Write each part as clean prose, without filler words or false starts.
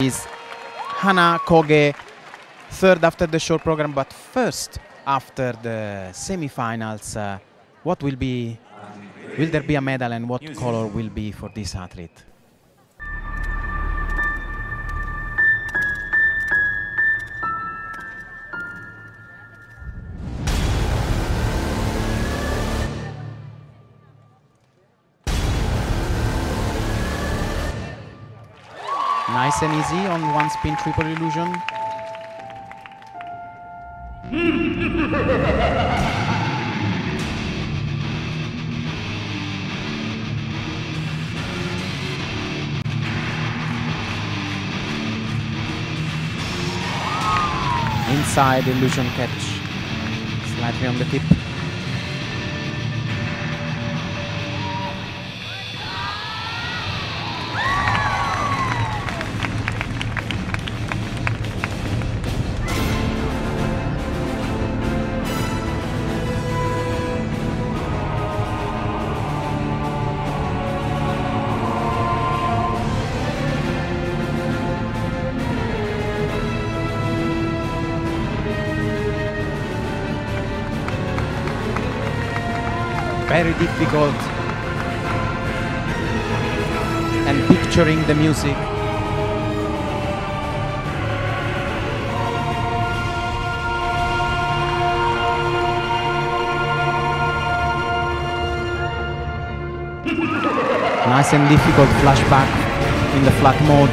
is Hana Koge, third after the short program, but first after the semi-finals. What will there be a medal, and what color will be for this athlete? Nice and easy on one spin triple illusion. Inside illusion catch, slightly on the tip. Very difficult, and picturing the music. Nice and difficult flashback in the flat mode.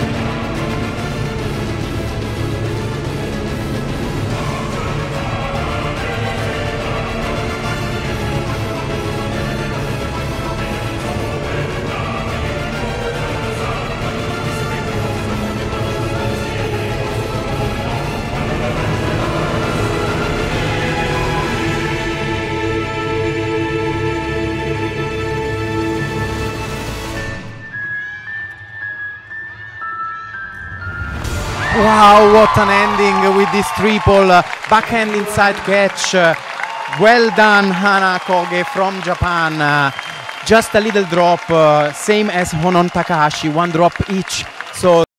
Wow, what an ending with this triple backhand inside catch. Well done, Hana Koge from Japan. Just a little drop, same as Honon Takahashi, one drop each. So